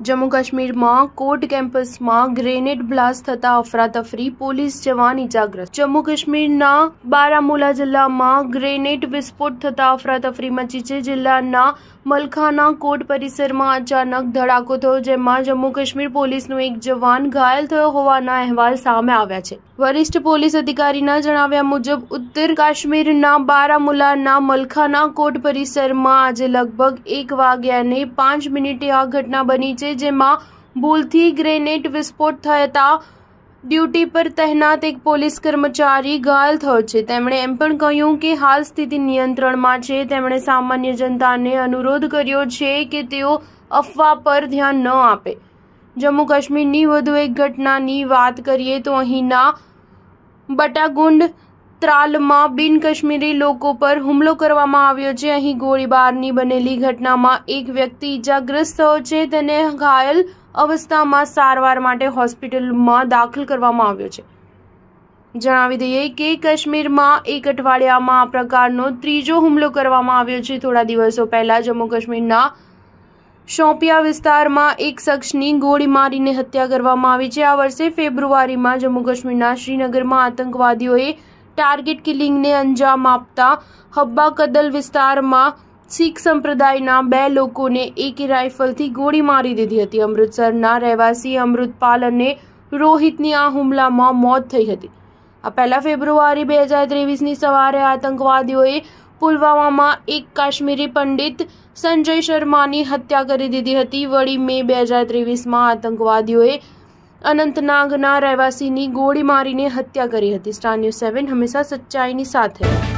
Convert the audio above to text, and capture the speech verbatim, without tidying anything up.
जम्मू काश्मीर में court campus में grenade blast थता अफरातफरी, पोलीस जवान इजाग्रस्त। जम्मू काश्मीर बारामूला जिला में ग्रेनेड विस्फोट थता अफरातफरी मची है। जिल्लाना मलखाना कोर्ट परिसर में अचानक धड़ाको थयो, जेमां जम्मू काश्मीर पोलीसनो एक जवान घायल थयो होवाना अहेवाल सामे आव्या छे। वरिष्ठ पोलीस अधिकारीना जणाव्या मुजब उत्तर काश्मीરના બારામુલાના મલખાના કોર્ટ પરિસરમાં આજે લગભગ એક વાગ્યાને પાંચ મિનિટે આ ઘટના બની છે, જેમાં ભૂલથી ગ્રેનેડ વિસ્ફોટ થતા ડ્યુટી પર તહેનાત એક પોલીસ કર્મચારી ઘાયલ થયો છે। તેમણે એમ પણ કહ્યું કે હાલ સ્થિતિ નિયંત્રણમાં છે। તેમણે સામાન્ય જનતાને અનુરોધ કર્યો છે કે તેઓ અફવા પર ધ્યાન ન આપે। જમ્મુ કાશ્મીરની વધુ એક ઘટનાની વાત કરીએ તો અહીંના બટાગુંડ ત્રાલમાં બિન કાશ્મીરી લોકો પર હુમલો કરવામાં આવ્યો છે। અહીં ગોળીબારની બનેલી ઘટનામાં એક વ્યક્તિ ઇજાગ્રસ્ત થયો છે। તેને ઘાયલ અવસ્થામાં સારવાર માટે હોસ્પિટલમાં દાખલ કરવામાં આવ્યો છે। જણાવી દઈએ કે કાશ્મીરમાં એક અઠવાડિયામાં આ પ્રકારનો ત્રીજો હુમલો કરવામાં આવ્યો છે। થોડા દિવસો પહેલા જમ્મુ કાશ્મીરના શોપિયા વિસ્તારમાં એક શખ્સની ગોળી મારીને હત્યા કરવામાં આવી છે। આ વર્ષે ફેબ્રુઆરીમાં જમ્મુ કાશ્મીરના શ્રીનગરમાં આતંકવાદીઓએ ટાર્ગેટ કિલિંગને અંજામ આપતા હબ્બા કદલ વિસ્તારમાં શીખ સંપ્રદાયના બે લોકોને એક રાઇફલથી ગોળી મારી દીધી હતી। અમૃતસરના રહેવાસી અમૃતપાલ અને રોહિતની આ હુમલામાં મોત થઈ હતી। આ પહેલા ફેબ્રુઆરી બે હજાર ત્રેવીસની સવારે આતંકવાદીઓએ પુલવામામાં એક કાશ્મીરી પંડિત સંજય શર્માની હત્યા કરી દીધી હતી। વળી મે બે હજાર ત્રેવીસમાં આતંકવાદીઓએ અનંતનાગના રહેવાસીની ગોળી મારીને હત્યા કરી હતી। સ્ટાર ન્યૂઝ સેવન હંમેશા સચ્ચાઈની સાથે।